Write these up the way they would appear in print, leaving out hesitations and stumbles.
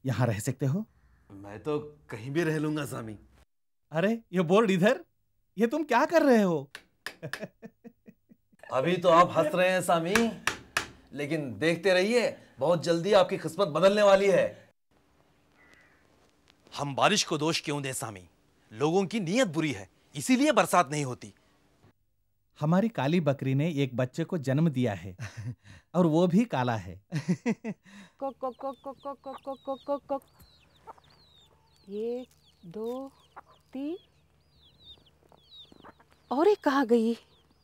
यहाँ रह सकते हो? मैं तो कहीं भी रह लूंगा स्वामी। अरे ये बोर्ड इधर, ये तुम क्या कर रहे हो? अभी तो आप हंस रहे हैं स्वामी, लेकिन देखते रहिए, बहुत जल्दी आपकी किस्मत बदलने वाली है। हम बारिश को दोष क्यों दें स्वामी? लोगों की नीयत बुरी है, इसीलिए बरसात नहीं होती। हमारी काली बकरी ने एक बच्चे को जन्म दिया है और वो भी काला है। Coke coke coke coke coke coke coke coke coke coke. 1 2 3 और एक कहाँ गई?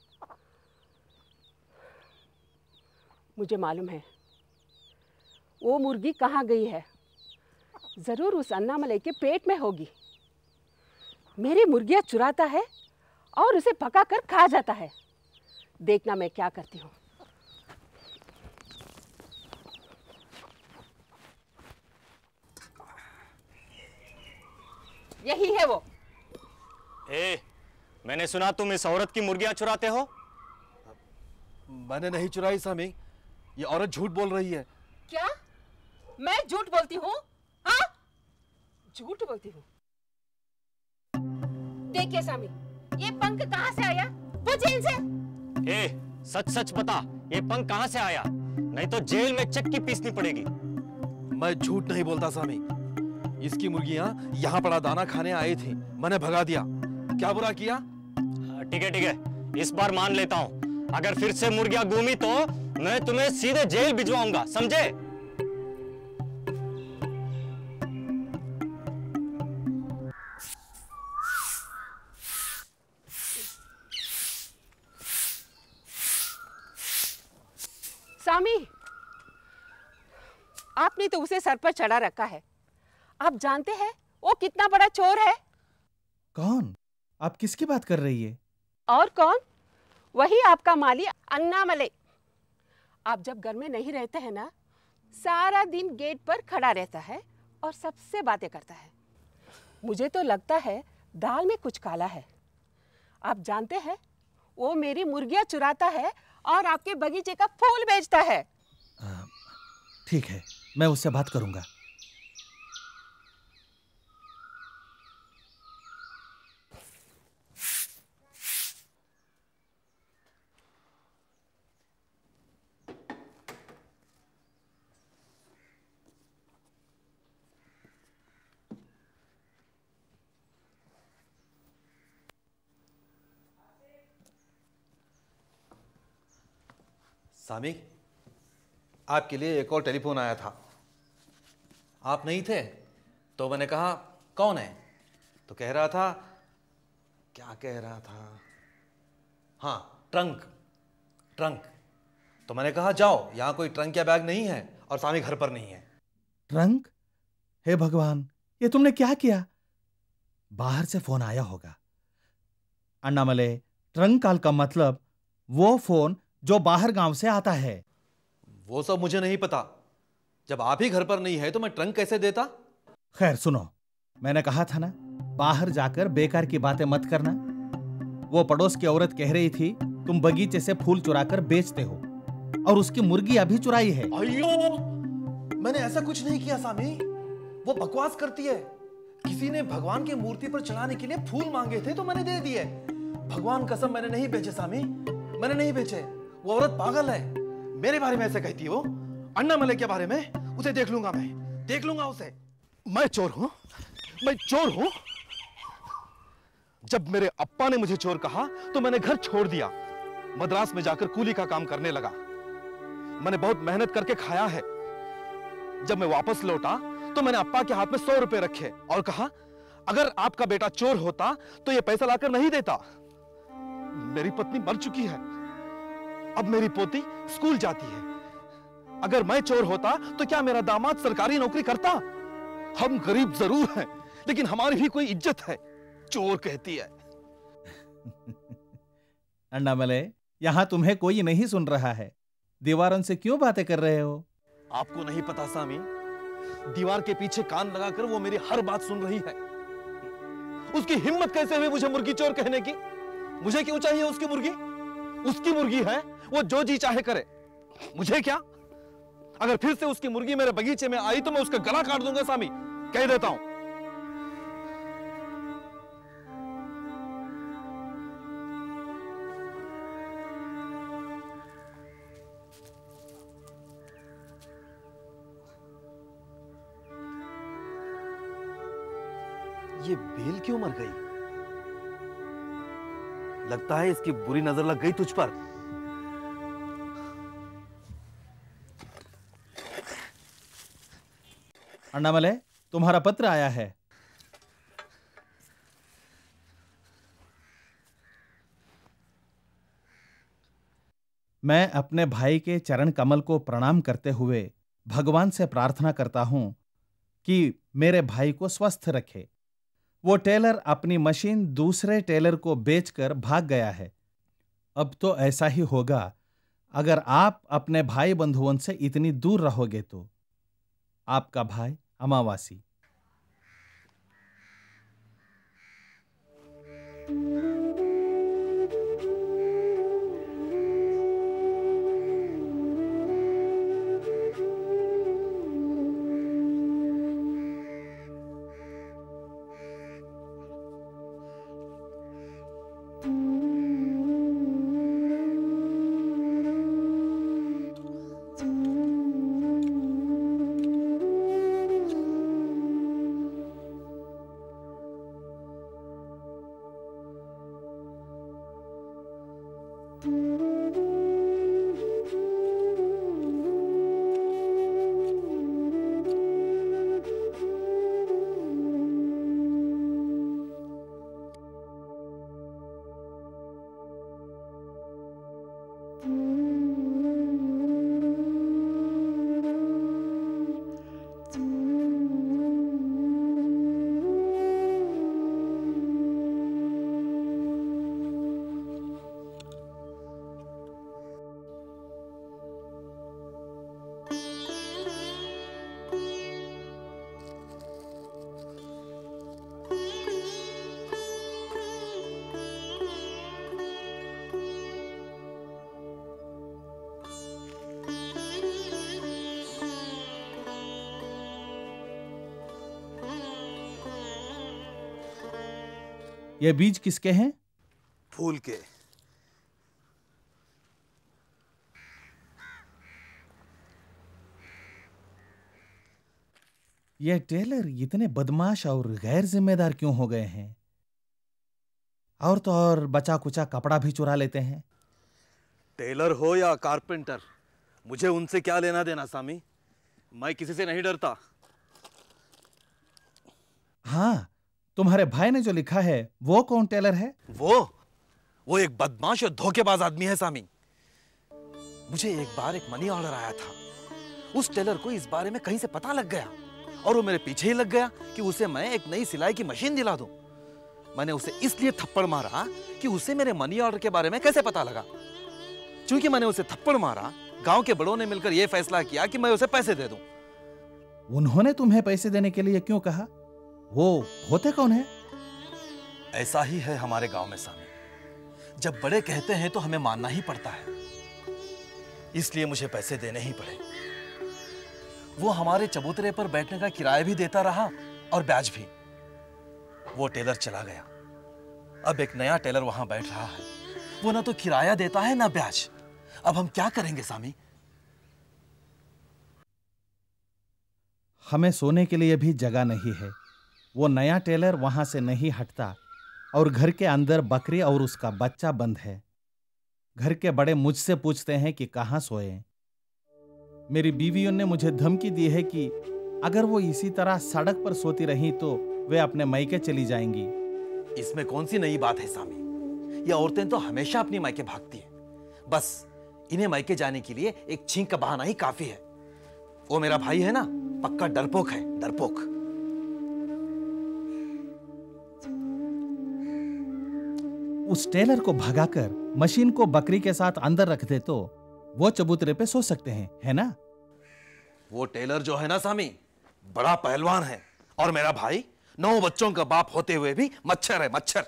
मुझे मालूम है वो मुर्गी कहाँ गई है। जरूर उस अन्नामलई के पेट में होगी। मेरी मुर्गियाँ चुराता है और उसे पका कर खा जाता है। देखना मैं क्या करती हूँ। यही है वो। मैंने सुना तुम इस औरत की मुर्गियां चुराते हो। मैंने नहीं चुराई स्वामी, ये औरत झूठ बोल रही है। क्या मैं झूठ बोलती हूँ? हाँ, झूठ बोलती हूँ। देखिए स्वामी, ये पंख कहाँ से आया? पूछिए इनसे। सच सच बता, ये पंख कहाँ से आया? नहीं तो जेल में चक्की पीसनी पड़ेगी। मैं झूठ नहीं बोलता स्वामी। इसकी मुर्गियां यहाँ पड़ा दाना खाने आई थी, मैंने भगा दिया। क्या बुरा किया? ठीक है, इस बार मान लेता हूँ। अगर फिर से मुर्गियां घूमी तो मैं तुम्हें सीधे जेल भिजवाऊंगा, समझे? स्वामी, आपने तो उसे सर पर चढ़ा रखा है। आप जानते हैं वो कितना बड़ा चोर है? कौन? आप किसकी बात कर रही है? और कौन? वही आपका माली अन्नामलई। आप जब घर में नहीं रहते हैं ना, सारा दिन गेट पर खड़ा रहता है और सबसे बातें करता है। मुझे तो लगता है दाल में कुछ काला है। आप जानते हैं वो मेरी मुर्गियां चुराता है और आपके बगीचे का फूल बेचता है। ठीक है, मैं उससे बात करूंगा। स्वामी, आपके लिए एक और टेलीफोन आया था। आप नहीं थे तो मैंने कहा कौन है, तो कह रहा था, क्या कह रहा था, हाँ ट्रंक। तो मैंने कहा जाओ, यहां कोई ट्रंक या बैग नहीं है और स्वामी घर पर नहीं है। ट्रंक? हे भगवान, ये तुमने क्या किया? बाहर से फोन आया होगा। अन्नामलई, ट्रंक कॉल का मतलब वो फोन जो बाहर गांव से आता है। वो सब मुझे नहीं पता। जब आप ही घर पर नहीं है तो मैं ट्रंक कैसे देता? खैर सुनो, मैंने कहा था ना, बाहर जाकर बेकार की बातें मत करना। वो पड़ोस की औरत कह रही थी तुम बगीचे से फूल चुराकर बेचते हो और उसकी मुर्गी अभी चुराई है। अयो, मैंने ऐसा कुछ नहीं किया स्वामी। वो बकवास करती है। किसी ने भगवान की मूर्ति पर चढ़ाने के लिए फूल मांगे थे तो मैंने दे दिए। भगवान कसम मैंने नहीं बेचे स्वामी, मैंने नहीं बेचे। वो औरत पागल है। मेरे बारे में ऐसे कहती है वो। अन्नामलई के बारे में उसे देख लूंगा, मैं देख लूंगा उसे। मैं चोर हूं। जब मेरे अप्पा ने मुझे चोर कहा तो मैंने घर छोड़ दिया, मद्रास में जाकर कूली का काम करने लगा। मैंने बहुत मेहनत करके खाया है। जब मैं वापस लौटा तो मैंने अप्पा के हाथ में 100 रुपए रखे और कहा अगर आपका बेटा चोर होता तो यह पैसा लाकर नहीं देता। मेरी पत्नी मर चुकी है, अब मेरी पोती स्कूल जाती है। अगर मैं चोर होता तो क्या मेरा दामाद सरकारी नौकरी करता? हम गरीब जरूर हैं, लेकिन हमारी भी कोई इज्जत है। चोर कहती है। अन्नामलई, यहां तुम्हें कोई नहीं सुन रहा है। दीवारों से क्यों बातें कर रहे हो? आपको नहीं पता स्वामी, दीवार के पीछे कान लगाकर वो मेरी हर बात सुन रही है। उसकी हिम्मत कैसे हुई मुझे मुर्गी चोर कहने की? मुझे क्यों चाहिए उसकी मुर्गी? उसकी मुर्गी है, वो जो जी चाहे करे। मुझे क्या? अगर फिर से उसकी मुर्गी मेरे बगीचे में आई तो मैं उसका गला काट दूंगा सामी, कह देता हूं। ये बेल क्यों मर गई? लगता है इसकी बुरी नजर लग गई तुझ पर। अन्नामले, तुम्हारा पत्र आया है। मैं अपने भाई के चरण कमल को प्रणाम करते हुए भगवान से प्रार्थना करता हूं कि मेरे भाई को स्वस्थ रखे। वो टेलर अपनी मशीन दूसरे टेलर को बेचकर भाग गया है। अब तो ऐसा ही होगा अगर आप अपने भाई बंधुओं से इतनी दूर रहोगे तो। आपका भाई अमावासी। ये बीज किसके हैं? फूल के। ये टेलर इतने बदमाश और गैर जिम्मेदार क्यों हो गए हैं? और तो और बचा कुचा कपड़ा भी चुरा लेते हैं। टेलर हो या कारपेंटर, मुझे उनसे क्या लेना देना सामी। मैं किसी से नहीं डरता। हाँ, तुम्हारे भाई ने जो लिखा है वो कौन टेलर है? वो एक बदमाश और धोखेबाज आदमी है सामी। मुझे एक बार एक मनी ऑर्डर आया था। उस टेलर को इस बारे में कहीं से पता लग गया और वो मेरे पीछे ही लग गया कि उसे मैं एक नई सिलाई की मशीन दिला दूं। मैंने उसे इसलिए थप्पड़ मारा कि उसे मेरे मनी ऑर्डर के बारे में कैसे पता लगा। क्योंकि मैंने उसे थप्पड़ मारा, गांव के बड़ों ने मिलकर यह फैसला किया कि मैं उसे पैसे दे दूं। उन्होंने तुम्हें पैसे देने के लिए क्यों कहा? वो होते कौन है? ऐसा ही है हमारे गांव में सामी। जब बड़े कहते हैं तो हमें मानना ही पड़ता है, इसलिए मुझे पैसे देने ही पड़े। वो हमारे चबूतरे पर बैठने का किराया भी देता रहा और ब्याज भी। वो टेलर चला गया, अब एक नया टेलर वहां बैठ रहा है। वो ना तो किराया देता है ना ब्याज। अब हम क्या करेंगे सामी? हमें सोने के लिए भी जगह नहीं है। वो नया टेलर वहां से नहीं हटता और घर के अंदर बकरी और उसका बच्चा बंद है। घर के बड़े मुझसे पूछते हैं कि कहां सोए। मेरी बीवियों ने मुझे धमकी दी है कि अगर वो इसी तरह सड़क पर सोती रही तो वे अपने मायके चली जाएंगी। इसमें कौन सी नई बात है सामी? ये औरतें तो हमेशा अपनी मायके भागती हैं। बस इन्हें मायके जाने के लिए एक छींक का बहाना ही काफी है। वो मेरा भाई है ना, पक्का डरपोक है, डरपोक। उस टेलर को भगाकर मशीन को बकरी के साथ अंदर रख दे तो वो चबूतरे पे सो सकते हैं, है ना? वो टेलर जो है ना सामी, बड़ा पहलवान है और मेरा भाई 9 बच्चों का बाप होते हुए भी मच्छर है, मच्छर।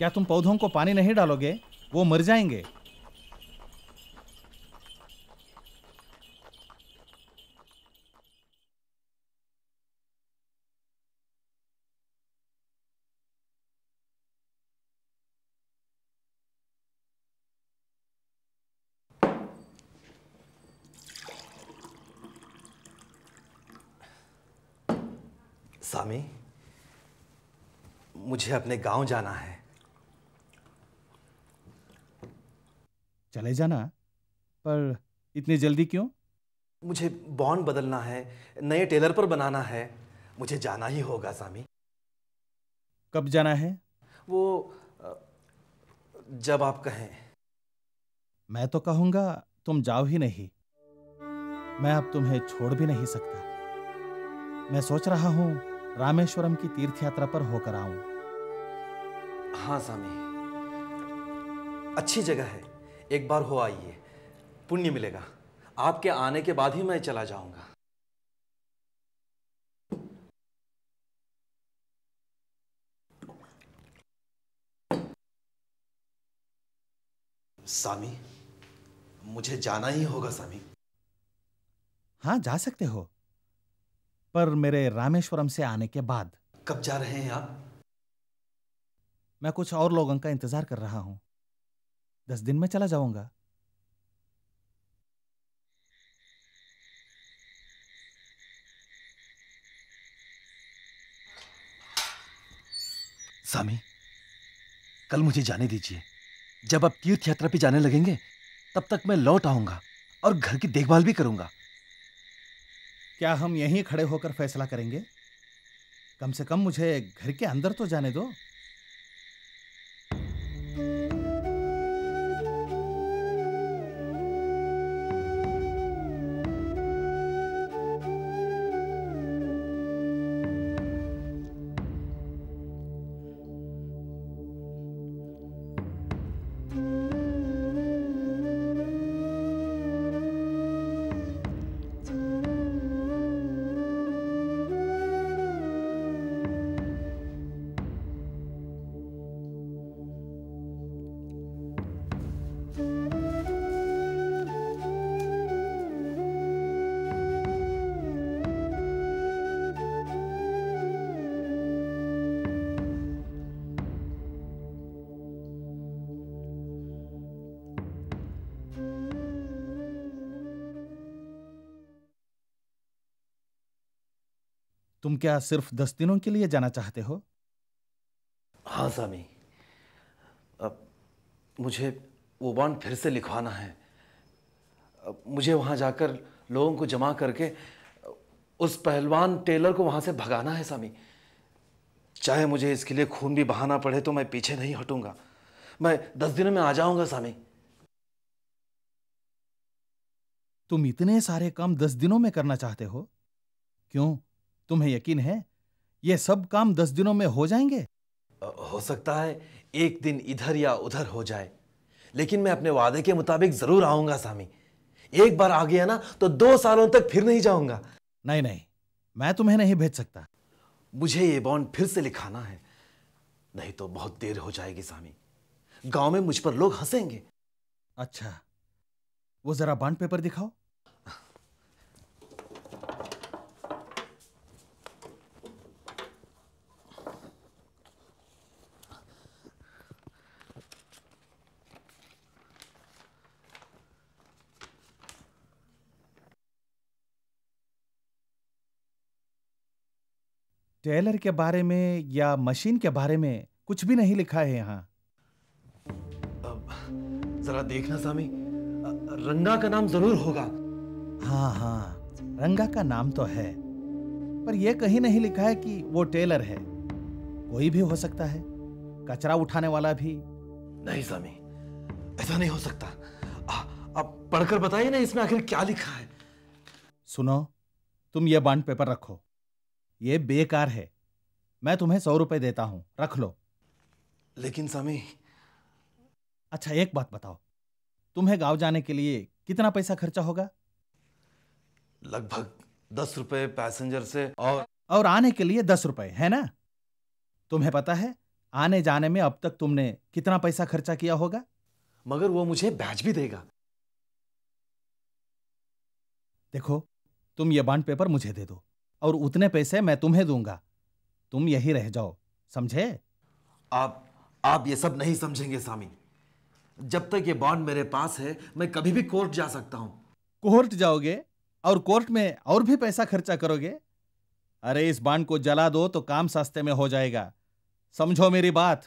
क्या तुम पौधों को पानी नहीं डालोगे? वो मर जाएंगे। स्वामी, मुझे अपने गांव जाना है। चले जाना, पर इतनी जल्दी क्यों? मुझे बॉन्ड बदलना है, नए टेलर पर बनाना है। मुझे जाना ही होगा स्वामी। कब जाना है? वो जब आप कहें। मैं तो कहूंगा तुम जाओ ही नहीं। मैं अब तुम्हें छोड़ भी नहीं सकता। मैं सोच रहा हूं रामेश्वरम की तीर्थ यात्रा पर होकर आऊं। हाँ स्वामी, अच्छी जगह है, एक बार हो आइए, पुण्य मिलेगा। आपके आने के बाद ही मैं चला जाऊंगा। स्वामी, मुझे जाना ही होगा स्वामी। हाँ, जा सकते हो, पर मेरे रामेश्वरम से आने के बाद। कब जा रहे हैं आप? मैं कुछ और लोगों का इंतजार कर रहा हूं। 10 दिन में चला जाऊंगा। स्वामी, कल मुझे जाने दीजिए। जब आप तीर्थ यात्रा पे जाने लगेंगे तब तक मैं लौट आऊंगा और घर की देखभाल भी करूंगा। क्या हम यहीं खड़े होकर फैसला करेंगे? कम से कम मुझे घर के अंदर तो जाने दो। तुम क्या सिर्फ 10 दिनों के लिए जाना चाहते हो? हाँ स्वामी, अब मुझे वो बॉन्ड फिर से लिखवाना है। अब मुझे वहां जाकर लोगों को जमा करके उस पहलवान टेलर को वहां से भगाना है स्वामी। चाहे मुझे इसके लिए खून भी बहाना पड़े तो मैं पीछे नहीं हटूंगा। मैं 10 दिनों में आ जाऊंगा स्वामी। तुम इतने सारे काम 10 दिनों में करना चाहते हो? क्यों, तुम्हें यकीन है ये सब काम 10 दिनों में हो जाएंगे? हो सकता है एक दिन इधर या उधर हो जाए, लेकिन मैं अपने वादे के मुताबिक जरूर आऊंगा स्वामी। एक बार आ गया ना तो 2 सालों तक फिर नहीं जाऊंगा। नहीं नहीं, मैं तुम्हें नहीं भेज सकता। मुझे ये बॉन्ड फिर से लिखाना है, नहीं तो बहुत देर हो जाएगी स्वामी। गांव में मुझ पर लोग हंसेंगे। अच्छा, वो जरा बॉन्ड पेपर दिखाओ। टेलर के बारे में या मशीन के बारे में कुछ भी नहीं लिखा है यहां। जरा देखना स्वामी, रंगा का नाम जरूर होगा। हाँ हाँ, रंगा का नाम तो है, पर यह कहीं नहीं लिखा है कि वो टेलर है। कोई भी हो सकता है, कचरा उठाने वाला भी। नहीं स्वामी, ऐसा नहीं हो सकता। आप पढ़कर बताइए ना इसमें आखिर क्या लिखा है। सुनो, तुम ये बॉन्ड पेपर रखो। ये बेकार है। मैं तुम्हें 100 रुपए देता हूं, रख लो। लेकिन स्वामी। अच्छा, एक बात बताओ, तुम्हें गांव जाने के लिए कितना पैसा खर्चा होगा? लगभग 10 रुपए पैसेंजर से और आने के लिए 10 रुपए, है ना? तुम्हें पता है आने जाने में अब तक तुमने कितना पैसा खर्चा किया होगा? मगर वो मुझे बैच भी देगा। देखो, तुम ये बॉन्ड पेपर मुझे दे दो और उतने पैसे मैं तुम्हें दूंगा। तुम यही रह जाओ, समझे? आप ये सब नहीं समझेंगे स्वामी। जब तक ये बॉन्ड मेरे पास है मैं कभी भी कोर्ट जा सकता हूं। कोर्ट जाओगे और कोर्ट में और भी पैसा खर्चा करोगे? अरे इस बॉन्ड को जला दो तो काम सस्ते में हो जाएगा। समझो मेरी बात।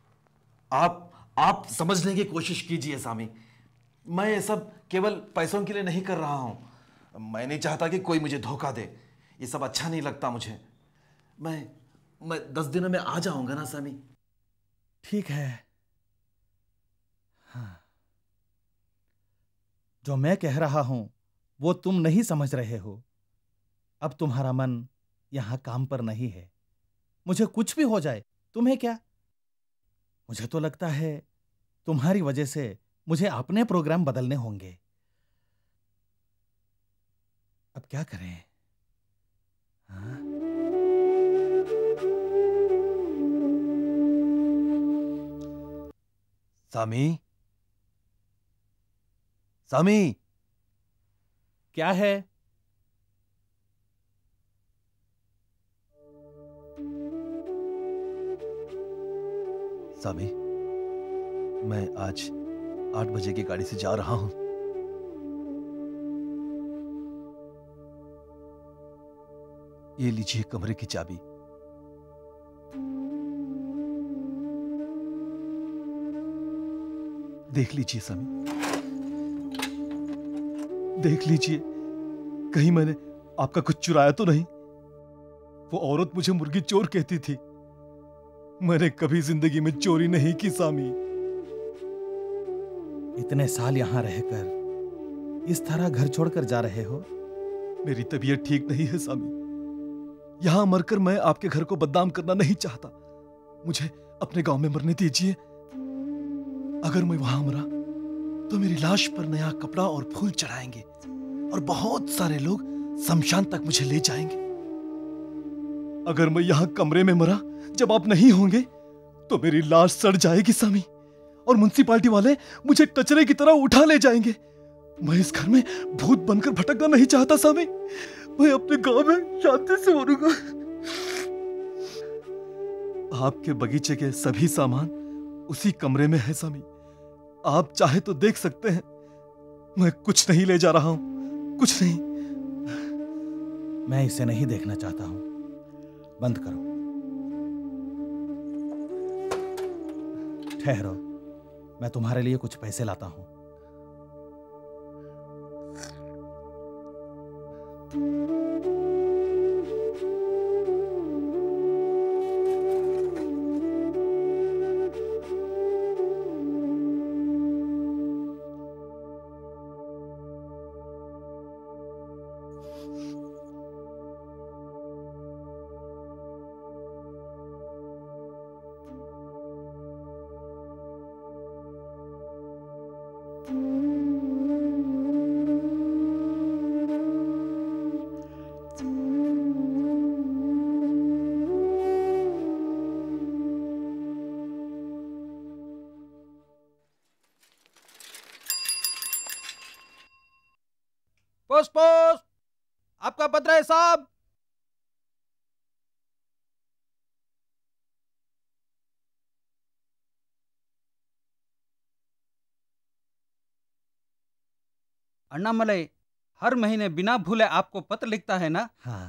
आप समझने की कोशिश कीजिए स्वामी। मैं ये सब केवल पैसों के लिए नहीं कर रहा हूं। मैं नहीं चाहता कि कोई मुझे धोखा दे। ये सब अच्छा नहीं लगता मुझे। मैं 10 दिनों में आ जाऊंगा ना स्वामी। ठीक है। हाँ। जो मैं कह रहा हूं वो तुम नहीं समझ रहे हो। अब तुम्हारा मन यहां काम पर नहीं है। मुझे कुछ भी हो जाए तुम्हें क्या? मुझे तो लगता है तुम्हारी वजह से मुझे अपने प्रोग्राम बदलने होंगे। अब क्या करें? हाँ? स्वामी, स्वामी। क्या है? स्वामी, मैं आज 8 बजे की गाड़ी से जा रहा हूं। ये लीजिए कमरे की चाबी। देख लीजिए स्वामी, देख लीजिए कहीं मैंने आपका कुछ चुराया तो नहीं। वो औरत मुझे मुर्गी चोर कहती थी। मैंने कभी जिंदगी में चोरी नहीं की स्वामी। इतने साल यहां रहकर इस तरह घर छोड़कर जा रहे हो? मेरी तबीयत ठीक नहीं है स्वामी। यहां मरकर मैं आपके घर को बदनाम करना नहीं चाहता। मुझे अपने गांव में मरने दीजिए। अगर मैं वहां मरा तो मेरी लाश पर नया कपड़ा और फूल चढ़ाएंगे और बहुत सारे लोग शमशान तक मुझे ले जाएंगे। अगर मैं यहां कमरे में मरा जब आप नहीं होंगे तो मेरी लाश सड़ जाएगी स्वामी, और म्युनिसिपालिटी वाले मुझे कचरे की तरह उठा ले जाएंगे। मैं इस घर में भूत बनकर भटकना नहीं चाहता स्वामी। मैं अपने गांव में शांति से मरूंगा। आपके बगीचे के सभी सामान उसी कमरे में है स्वामी। आप चाहे तो देख सकते हैं। मैं कुछ नहीं ले जा रहा हूं, कुछ नहीं। मैं इसे नहीं देखना चाहता हूं। बंद करो। ठहरो, मैं तुम्हारे लिए कुछ पैसे लाता हूं। पोस्ट पोस्ट, आपका पत्र है साहब। अन्नामलई हर महीने बिना भूले आपको पत्र लिखता है ना? हाँ।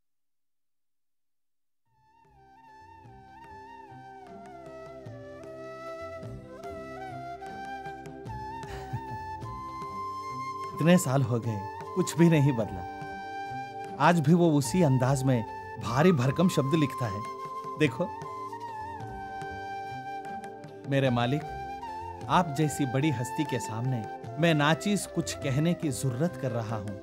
इतने साल हो गए, कुछ भी नहीं बदला। आज भी वो उसी अंदाज में भारी भरकम शब्द लिखता है। देखो मेरे मालिक, आप जैसी बड़ी हस्ती के सामने मैं नाचीज कुछ कहने की जरूरत कर रहा हूं।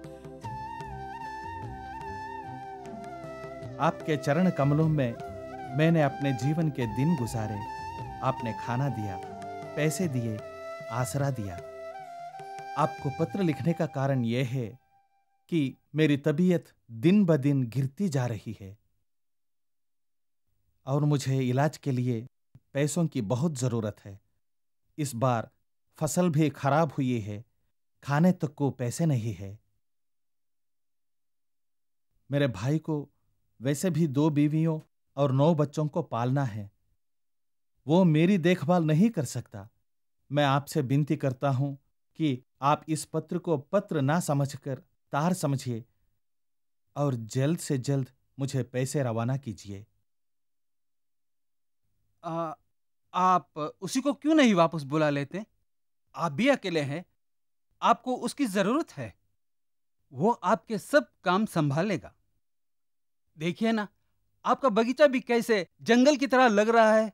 आपके चरण कमलों में मैंने अपने जीवन के दिन गुजारे। आपने खाना दिया, पैसे दिए, आसरा दिया। आपको पत्र लिखने का कारण यह है कि मेरी तबीयत दिन ब दिन गिरती जा रही है और मुझे इलाज के लिए पैसों की बहुत जरूरत है। इस बार फसल भी खराब हुई है, खाने तक को पैसे नहीं है। मेरे भाई को वैसे भी 2 बीवियों और 9 बच्चों को पालना है। वो मेरी देखभाल नहीं कर सकता। मैं आपसे विनती करता हूं कि आप इस पत्र को पत्र ना समझकर तार समझिए और जल्द से जल्द मुझे पैसे रवाना कीजिए। आप उसी को क्यों नहीं वापस बुला लेते? आप भी अकेले हैं, आपको उसकी जरूरत है। वो आपके सब काम संभालेगा। देखिए ना, आपका बगीचा भी कैसे जंगल की तरह लग रहा है।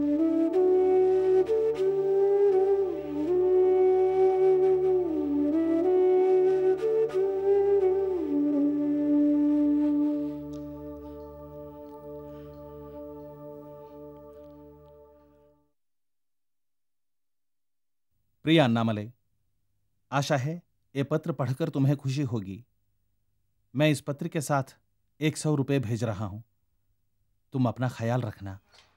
प्रिय अन्नामलई, आशा है ये पत्र पढ़कर तुम्हें खुशी होगी। मैं इस पत्र के साथ 100 रुपये भेज रहा हूं। तुम अपना ख्याल रखना।